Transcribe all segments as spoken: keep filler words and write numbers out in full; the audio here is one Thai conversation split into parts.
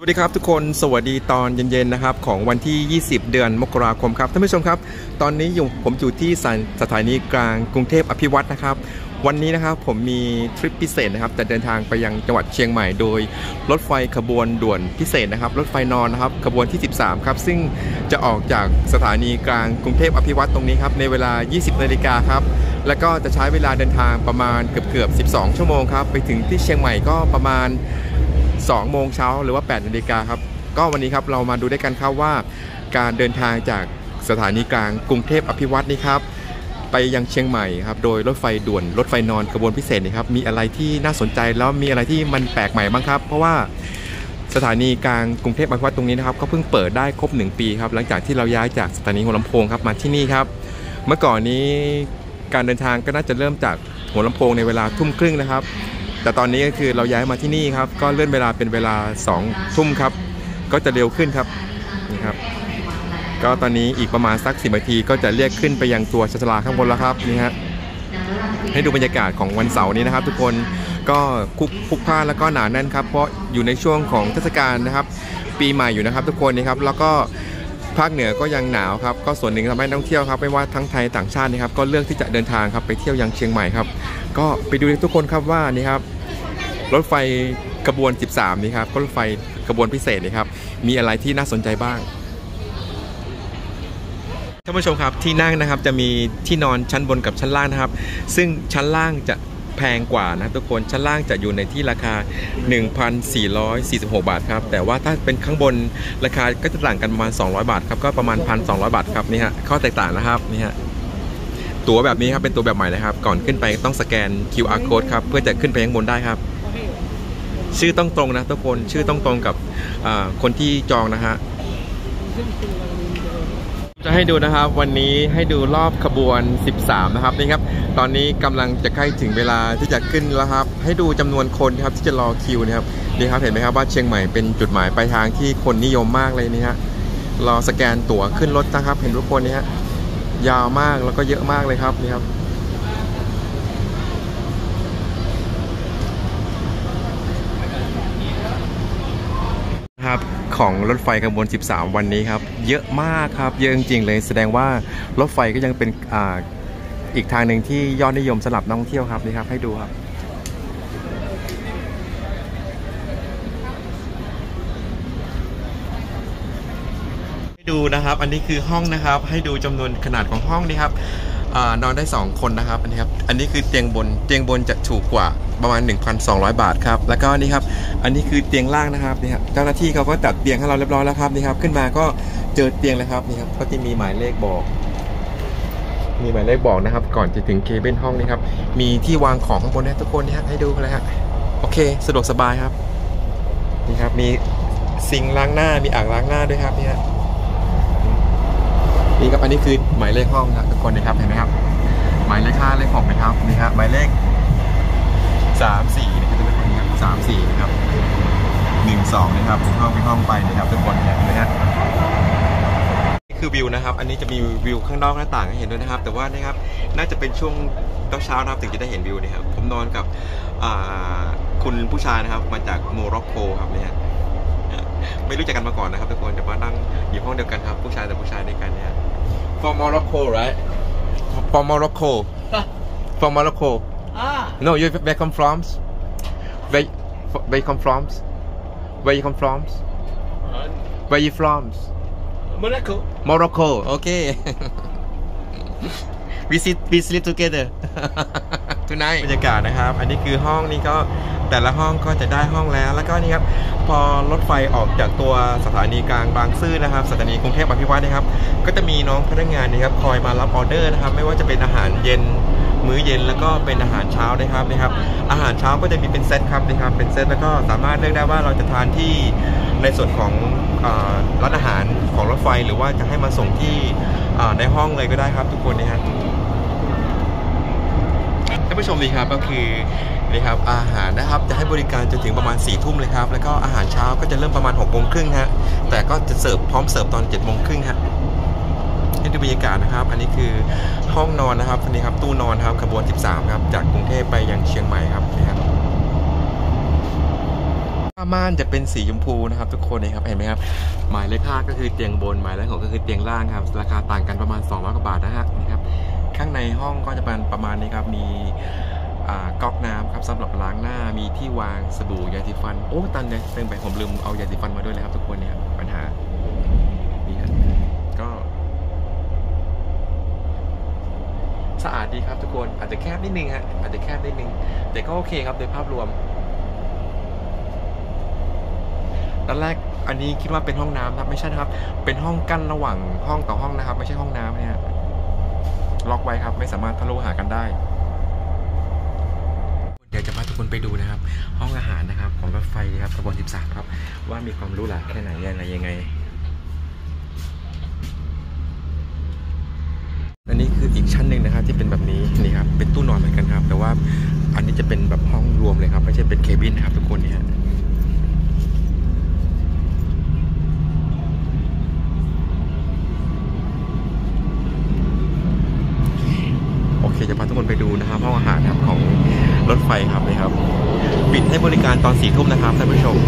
สวัสดีครับทุกคนสวัสดีตอนเย็นๆนะครับของวันที่ยี่สิบเดือนมกราคมครับท่านผู้ชมครับตอนนี้อยู่ผมอยู่ที่สถานีกลางกรุงเทพอภิวัตรนะครับวันนี้นะครับผมมีทริปพิเศษนะครับจะเดินทางไปยังจังหวัดเชียงใหม่โดยรถไฟขบวนด่วนพิเศษนะครับรถไฟนอนนะครับขบวนที่สิบสามครับซึ่งจะออกจากสถานีกลางกรุงเทพอภิวัตรตรงนี้ครับในเวลา ยี่สิบนาฬิกาครับแล้วก็จะใช้เวลาเดินทางประมาณเกือบๆสิบสองชั่วโมงครับไปถึงที่เชียงใหม่ก็ประมาณสองโมงเช้าหรือว่าแปดนาฬิกาครับก็วันนี้ครับเรามาดูด้วยกันครับว่าการเดินทางจากสถานีกลางกรุงเทพอภิวัตรนี่ครับไปยังเชียงใหม่ครับโดยรถไฟด่วนรถไฟนอนขบวนพิเศษนี่ครับมีอะไรที่น่าสนใจแล้วมีอะไรที่มันแปลกใหม่บ้างครับเพราะว่าสถานีกลางกรุงเทพอภิวัตรตรงนี้นะครับก็เพิ่งเปิดได้ครบหนึ่งปีครับหลังจากที่เราย้ายจากสถานีหัวลำโพงครับมาที่นี่ครับเมื่อก่อนนี้การเดินทางก็น่าจะเริ่มจากหัวลำโพงในเวลาทุ่มครึ่งนะครับแต่ตอนนี้ก็คือเราย้ายมาที่นี่ครับก็เลื่อนเวลาเป็นเวลาสองทุ่มครับก็จะเร็วขึ้นครับนี่ครับก็ตอนนี้อีกประมาณสักสิบนาทีก็จะเรียกขึ้นไปยังตัวชานชาลาข้างบนแล้วครับนี่ฮะให้ดูบรรยากาศของวันเสาร์นี้นะครับทุกคนก็คุกคุกพล่านแล้วก็หนาแน่นครับเพราะอยู่ในช่วงของเทศกาลนะครับปีใหม่อยู่นะครับทุกคนนี่ครับแล้วก็ภาคเหนือก็ยังหนาวครับก็ส่วนหนึ่งทำให้นักท่องเที่ยวครับไม่ว่าทั้งไทยต่างชาตินะครับก็เลือกที่จะเดินทางครับไปเที่ยวยังเชียงใหม่ครับก็ไปดูทุกคนครับว่านี่ครับรถไฟขบวนสิบสามนี่ครับก็รถไฟขบวนพิเศษนี่ครับมีอะไรที่น่าสนใจบ้างท่านผู้ชมครับที่นั่งนะครับจะมีที่นอนชั้นบนกับชั้นล่างนะครับซึ่งชั้นล่างจะแพงกว่านะทุกคนชั้นล่างจะอยู่ในที่ราคา หนึ่งพันสี่ร้อยสี่สิบหก บาทครับแต่ว่าถ้าเป็นข้างบนราคาก็จะต่างกันประมาณสองร้อยบาทครับก็ประมาณ หนึ่งพันสองร้อย บาทครับนี่ฮะข้อแตกต่างนะครับนี่ฮะตั๋วแบบนี้ครับเป็นตั๋วแบบใหม่นะครับก่อนขึ้นไปต้องสแกน คิว อาร์ code ครับเพื่อจะขึ้นไปข้างบนได้ครับชื่อต้องตรงนะทุกคนชื่อต้องตรงกับคนที่จองนะฮะจะให้ดูนะครับวันนี้ให้ดูรอบขบวนสิบสามนะครับนี่ครับตอนนี้กำลังจะใกล้ถึงเวลาที่จะขึ้นแล้วครับให้ดูจำนวนคนครับที่จะรอคิวนะครับนี่ครับเห็นไหมครับว่าเชียงใหม่เป็นจุดหมายปลายทางที่คนนิยมมากเลยนี่ฮะรอสแกนตั๋วขึ้นรถนะครับเห็นทุกคนนี่ฮะยาวมากแล้วก็เยอะมากเลยครับนี่ครับครับของรถไฟขบวนสิบสามวันนี้ครับเยอะมากครับเยอะจริงๆเลยแสดงว่ารถไฟก็ยังเป็นอ่าอีกทางหนึ่งที่ยอดนิยมสำหรับนักท่องเที่ยวครับนี่ครับให้ดูครับให้ดูนะครับอันนี้คือห้องนะครับให้ดูจำนวนขนาดของห้องนี่ครับนอนได้สองคนนะครับอันนี้ครับอันนี้คือเตียงบนเตียงบนจะถูกกว่าประมาณ หนึ่งพันสองร้อย บาทครับแล้วก็นี่ครับอันนี้คือเตียงล่างนะครับนี่ครับเจ้าหน้าที่เขาก็จัดเตียงให้เราเรียบร้อยแล้วครับนี่ครับขึ้นมาก็เจอเตียงเลยครับนี่ครับก็จะมีหมายเลขบอกมีหมายเลขบอกนะครับก่อนจะถึงเคเบิลห้องนี่ครับมีที่วางของข้างบนนะทุกคนนี่ฮะให้ดูเลยฮะโอเคสะดวกสบายครับนี่ครับมีซิงค์ล้างหน้ามีอ่างล้างหน้าด้วยครับนี่ฮะนี่ครับอันนี้คือหมายเลขห้องนะทุกคนนะครับเห็นไหมครับหมายเลขห้าเลขหกนะครับนี่ครับหมายเลขสามสี่นะครับทุกคนครับสามสี่นะครับหนึ่งสองนะครับห้องเป็นห้องไปนะครับทุกคนเนี่ยนะฮะนี่คือวิวนะครับอันนี้จะมีวิวข้างนอกหน้าต่างให้เห็นด้วยนะครับแต่ว่านี่ครับน่าจะเป็นช่วงเช้าๆนะครับถึงจะได้เห็นวิวนี่ครับผมนอนกับคุณผู้ชายนะครับมาจากโมร็อกโกครับเนี่ยไม่รู้จักกันมาก่อนนะครับทุกคนแต่ว่านั่งอยู่ห้องเดียวกันครับผู้ชายแต่ผู้ชายด้วยกันเนี่ย from Morocco right from Morocco from Morocco ah no you where come from where where you come from where you come from where you from Morocco Morocco okay we sit we sleep together tonight บรรยากาศนะครับอันนี้คือห้องนี้ก็แต่ละห้องก็จะได้ห้องแล้วแล้วก็นี่ครับพอรถไฟออกจากตัวสถานีกลางบางซื่อนะครับสถานีกรุงเทพอภิวัตรนะครับก็จะมีน้องพนักงานนะครับคอยมารับออเดอร์นะครับไม่ว่าจะเป็นอาหารเย็นมื้อเย็นแล้วก็เป็นอาหารเช้านะครับนะครับอาหารเช้าก็จะมีเป็นเซตครับนะครับเป็นเซตแล้วก็สามารถเลือกได้ว่าเราจะทานที่ในส่วนของร้านอาหารของรถไฟหรือว่าจะให้มาส่งที่ในห้องเลยก็ได้ครับทุกคนนะฮะท่านผู้ชมดีครับก็คือนี่ครับอาหารนะครับจะให้บริการจนถึงประมาณสี่ทุ่มเลยครับแล้วก็อาหารเช้าก็จะเริ่มประมาณหกโมงครึ่งฮะแต่ก็จะเสิร์ฟพร้อมเสิร์ฟตอนเจ็ดโมงครึ่งฮะให้ดูบรรยากาศนะครับอันนี้คือห้องนอนนะครับอันนี้ครับตู้นอนครับขบวนสิบสามครับจากกรุงเทพไปยังเชียงใหม่ครับนี่ครับผ้าม่านจะเป็นสีชมพูนะครับทุกคนนะครับเห็นไหมครับหมายเลขห้าก็คือเตียงบนหมายเลขหกก็คือเตียงล่างครับราคาต่างกันประมาณสองร้อยกว่าบาทนะฮะนี่ครับข้างในห้องก็จะเป็นประมาณนี้ครับมีก๊อกน้ำครับสำหรับล้างหน้ามีที่วางสบู่ยาสีฟันโอ้ตันเลยเติมไปผมลืมเอายาสีฟันมาด้วยเลยครับทุกคนเนี่ยปัญหานี่ครับก็สะอาดดีครับทุกคนอาจจะแคบนิดนึงฮะอาจจะแคบนิดนึงแต่ก็โอเคครับโดยภาพรวมตอนแรกอันนี้คิดว่าเป็นห้องน้ำครับไม่ใช่ครับเป็นห้องกั้นระหว่างห้องต่อห้องนะครับไม่ใช่ห้องน้ำเนี่ยล็อกไว้ครับไม่สามารถทะลุหากันได้เดี๋ยวจะพาทุกคนไปดูนะครับห้องอาหารนะครับของรถไฟครับขบวนสิบสามครับว่ามีความหรูหราแค่ไหนยังไงยังไงอันนี้คืออีกชั้นหนึ่งนะครับที่เป็นแบบนี้นี่ครับเป็นตู้นอนเหมือนกันครับแต่ว่าอันนี้จะเป็นแบบห้องรวมเลยครับไม่ใช่เป็นเคบินนะครับทุกคนเนี่ยโอเคจะพาทุกคนไปดูนะครับห้องอาหารนะครับของรถไฟครับเลยครับปิดให้บริการตอนสี่ทุ่มนะครับท่านผู้ชม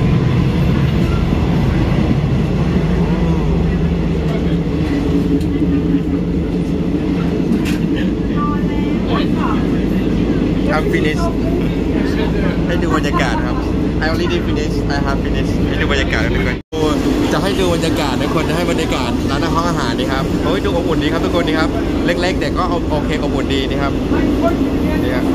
I'm finished ให้ดูบรรยากาศครับ I already finished I have finished ให้ดูบรรยากาศกันทุกคนจะให้ดูบรรยากาศนะคนจะให้บรรยากาศร้านห้องอาหารนี่ครับโอ้ยดูอบอุ่นดีครับทุกคนนี่ครับเล็กๆแต่ก็โอเคอบอุ่นดีนี่ครับนี่ครับ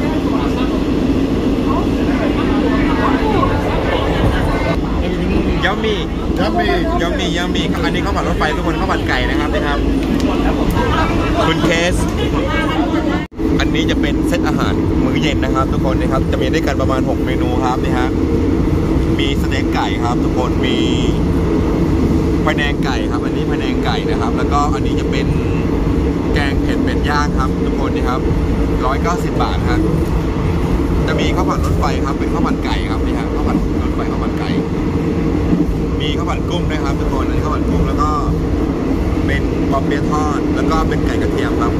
ยำมียำมียำมียำมีอันนี้ข้าวผัดรถไฟทุกคนข้าวผัดไก่นะครับนี่ครับคุณเคสอันนี้จะเป็นเซตอาหารมื้อเย็นนะครับทุกคนนะครับจะมีด้วยกันประมาณหกเมนูครับนี่ฮะมีสเต็กไก่ครับทุกคนมีพะแนงไก่ครับอันนี้พะแนงไก่นะครับแล้วก็อันนี้จะเป็นแกงเผ็ดเป็ดย่างครับทุกคนนี่ครับร้อยเก้าสิบบาทครับจะมีข้าวผัดรถไฟครับเป็นข้าวผัดไก่ครับนี่ฮะข้าวผัดรถไฟข้าวผัดไก่มีข้าวผัดกุ้งด้วยครับทุกคนอันนี้ข้าวผัดกุ้งแล้วก็เป็นปอเปี๊ยะทอดแล้วก็เป็นไก่กระเทียมครับ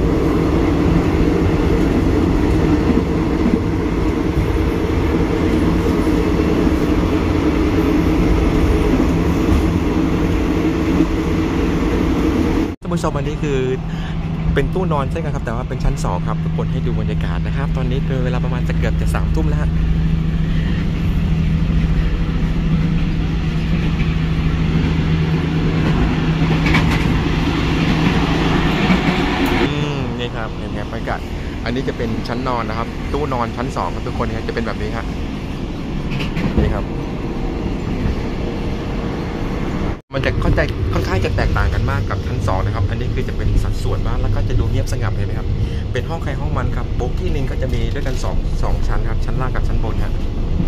ท่านผู้ชมอันนี้คือเป็นตู้นอนใช่ไหมครับแต่ว่าเป็นชั้นสองครับทุกคนให้ดูบรรยากาศนะครับตอนนี้เป็นเวลาประมาณจะเกือบจะสามทุ่มแล้วนี่ครับเห็นไหมบรรยากาศอันนี้จะเป็นชั้นนอนนะครับตู้นอนชั้นสองครับทุกคนนี่จะเป็นแบบนี้ครับนี่ครับมันจะเข้าใจค่อนข้างจะแตกต่างกันมากกับชั้นสองนะครับอันนี้คือจะเป็นสัดส่วนมากแล้วก็จะดูเงียบสงัดเลยนะครับเป็นห้องใครห้องมันครับโบกี้นึงก็จะมีด้วยกันสองสองชั้นครับชั้นล่างกับชั้นบนครับ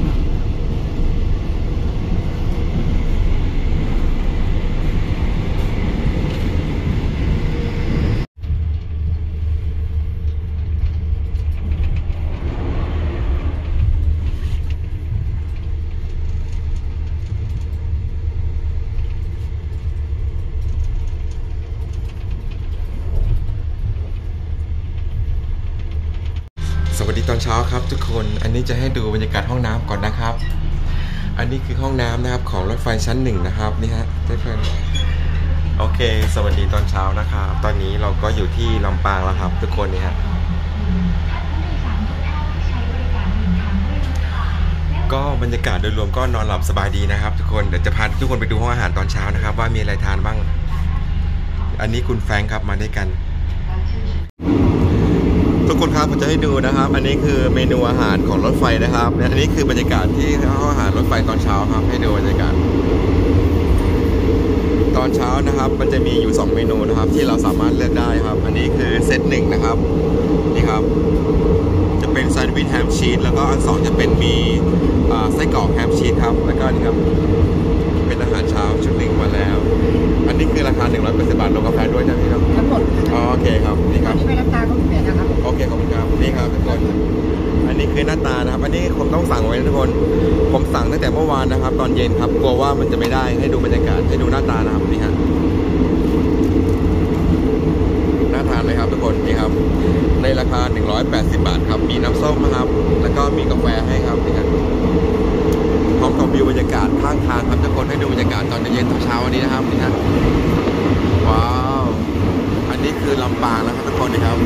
สวัสดีตอนเช้าครับทุกคนอันนี้จะให้ดูบรรยากาศห้องน้ำก่อนนะครับอันนี้คือห้องน้ำนะครับของรถไฟชั้นหนึ่งนะครับนี่ฮะทุกคนโอเคสวัสดีตอนเช้านะครับตอนนี้เราก็อยู่ที่ลำปางแล้วครับทุกคนนี่ฮะก็บรรยากาศโดยรวมก็นอนหลับสบายดีนะครับทุกคนเดี๋ยวจะพาทุกคนไปดูห้องอาหารตอนเช้านะครับว่ามีอะไรทานบ้างอันนี้คุณแฟรงค์ครับมาด้วยกันทุกคนครับผมจะให้ดูนะครับอันนี้คือเมนูอาหารของรถไฟนะครับอันนี้คือบรรยากาศที่ห้องอาหารรถไฟตอนเช้าครับให้ดูบรรยากาศตอนเช้านะครับมันจะมีอยู่สองเมนูนะครับที่เราสามารถเลือกได้ครับอันนี้คือเซตหนึ่งนะครับนี่ครับจะเป็นแซนด์วิชแฮมชีสแล้วก็อันสองจะเป็นมีไส้กรอกแฮมชีสครับแล้วก็นี่ครับเป็นอาหารเช้าชุดหนึ่งมาแล้วอันนี้คือราคาหนึ่งร้อยแปดสิบบาทรวมกาแฟด้วยนะพี่ครับทั้งหมดอ๋อโอเคครับนี่ครับไม่น้ำตาลก็ไม่เปลี่ยนนะครับโอเคขอบคุณครับนี่ครับทุกคนอันนี้คือหน้าตานะครับอันนี้ผมต้องสั่งไว้นะทุกคนผมสั่งตั้งแต่เมื่อวานนะครับตอนเย็นครับกลัวว่ามันจะไม่ได้ให้ดูบรรยากาศให้ดูหน้าตานะครับนี่ฮะน่าทานเลยครับทุกคนนี่ครับในราคาหนึ่งร้อยแปดสิบบาทครับมีน้ำส้มนะครับแล้วก็มีกาแฟให้ครับนี่ครับพร้อมกับวิวบรรยากาศข้างทางครับทุกคนให้ดูบรรยากาศตอนเย็นๆเช้าวันนี้นะครับนี่นะว้าวอันนี้คือลำปางนะครับทุกคนนะครับ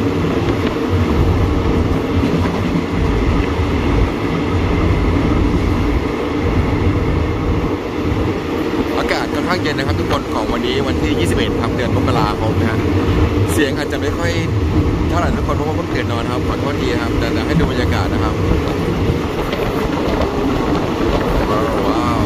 อากาศค่อนข้างเย็นนะครับทุกคนของวันนี้วันที่ยี่สิบเอ็ดครับเดือนมกราคมนะฮะเสียงอาจจะไม่ค่อยเท่าไหร่ทุกคนเพราะว่าเพิ่งตื่นนอนครับขอโทษทีครับแต่ให้ดูบรรยากาศนะครับว้าว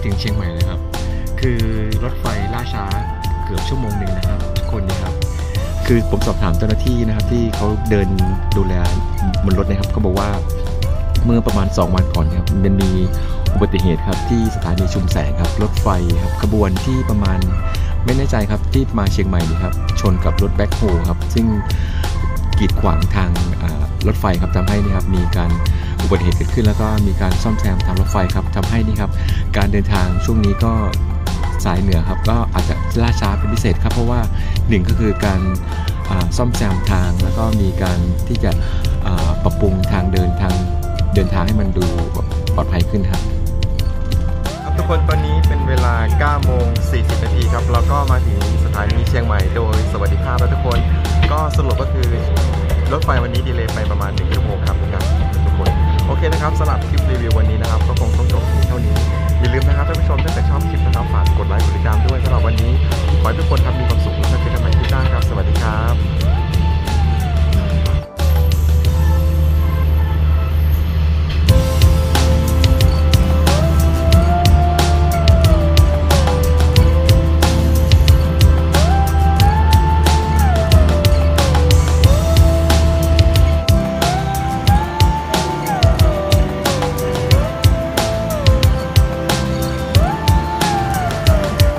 ถึงเชียงใหม่เลยครับคือรถไฟล่าช้าเกือบชั่วโมงหนึ่งนะครับคนนี้ครับคือผมสอบถามเจ้าหน้าที่นะครับที่เขาเดินดูแลบนรถนะครับเขาบอกว่าเมื่อประมาณสองวันก่อนครับมันมีอุบัติเหตุครับที่สถานีชุมแสงครับรถไฟครับขบวนที่ประมาณไม่แน่ใจครับที่มาเชียงใหม่นี่ครับชนกับรถแบ็คโฮครับซึ่งกีดขวางทางรถไฟครับทำให้นี่ครับมีการอุบัติเหตุเกิดขึ้นแล้วก็มีการซ่อมแซมทางรถไฟครับทำให้นี่ครับการเดินทางช่วงนี้ก็สายเหนือครับก็อาจจะล่าช้าเป็นพิเศษครับเพราะว่าหนึ่งก็คือการซ่อมแซมทางแล้วก็มีการที่จะปรับปรุงทางเดินทางเดินทางให้มันดูปลอดภัยขึ้นครับทุกคนตอนนี้เป็นเวลา เก้าโมงสี่สิบ นาทีครับเราก็มาถึงสถานีเชียงใหม่โดยสวัสดิภาพแล้วทุกคนก็สรุปก็คือรถไฟวันนี้ดีเลย์ไปประมาณหนึ่งชั่วโมงครับทุกคนโอเคนะครับสำหรับคลิปรีวิววันนี้นะครับก็คงต้องจบเท่านี้อย่าลืมนะครับท่านผู้ชมถ้าเกิดชอบคลิปนะครับฝากกดไลค์กดติดตามด้วยสำหรับวันนี้ขอให้ทุกคนครับมีความสุขและเจอกันใหม่คลิปหน้าครับสวัสดีครับ